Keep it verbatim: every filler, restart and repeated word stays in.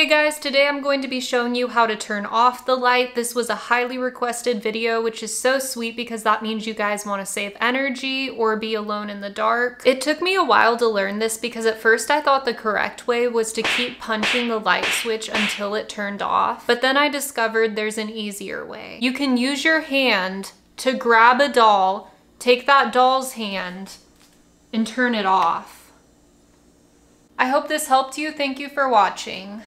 Hey guys, today I'm going to be showing you how to turn off the light. This was a highly requested video, which is so sweet because that means you guys want to save energy or be alone in the dark. It took me a while to learn this because at first I thought the correct way was to keep punching the light switch until it turned off, but then I discovered there's an easier way. You can use your hand to grab a doll, take that doll's hand, and turn it off. I hope this helped you. Thank you for watching.